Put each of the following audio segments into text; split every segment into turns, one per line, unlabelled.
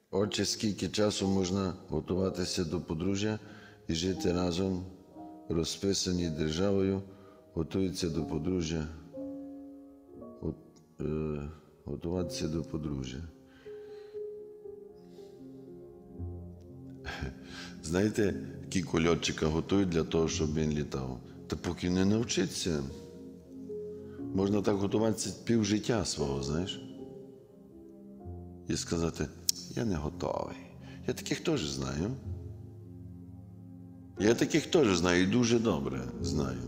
Отче, скільки часу можна готуватися до подружжя і жити разом, розписані державою, готуються до подружжя, готуватися до подружжя. Знаєте, скільки льотчика готують для того, щоб він літав? Та поки не навчиться, можна так готуватися півжиття свого, знаєш? І сказати, я не готовий. Я таких теж знаю. Я таких теж знаю і дуже добре знаю.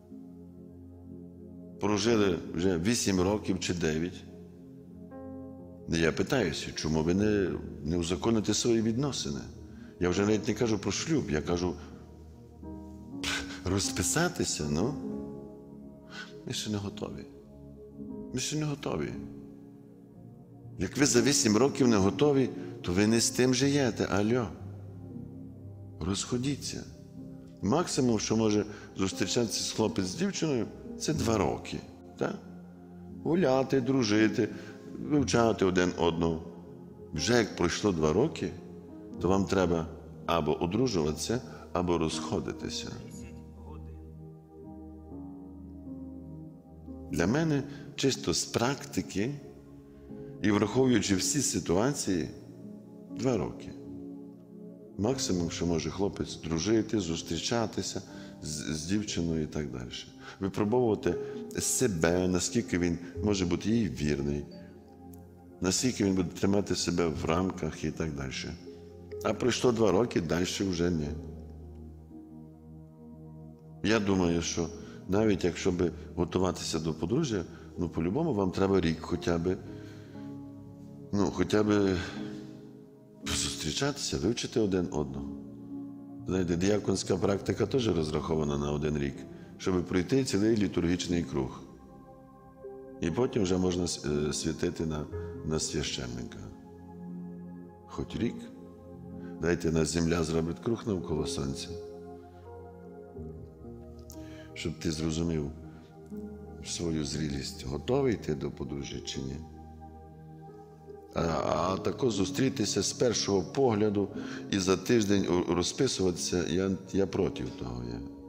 Прожили вже 8 років чи 9. Я питаюся, чому ви не узаконите свої відносини? Я вже навіть не кажу про шлюб, я кажу розписатися, ну. Ми ще не готові. Ми ще не готові. Як ви за 8 років не готові, то ви не з тим живете, альо. Розходіться. Максимум, що може зустрічатися хлопець з дівчиною, це 2 роки. Так? Гуляти, дружити, вивчати один одного. Вже як пройшло 2 роки, то вам треба або одружуватися, або розходитися. Для мене, чисто з практики, і враховуючи всі ситуації, 2 роки. Максимум, що може хлопець дружити, зустрічатися з дівчиною і так далі. Випробовувати себе, наскільки він може бути їй вірний, наскільки він буде тримати себе в рамках і так далі. А пройшло 2 роки, далі вже ні. Я думаю, що навіть якщо би готуватися до подружжя, ну по-любому вам треба рік хоча б зустрічатися, вивчити один одного. Знаєте, діяконська практика теж розрахована на 1 рік, щоб пройти цілий літургічний круг. І потім вже можна святити на священника. Хоч рік. Дайте нас земля зробить круг навколо сонця. Щоб ти зрозумів свою зрілість, готовий йти до подружжя чи ні. А тако зустрітися з першого погляду і за тиждень розписуватися, я проти того є.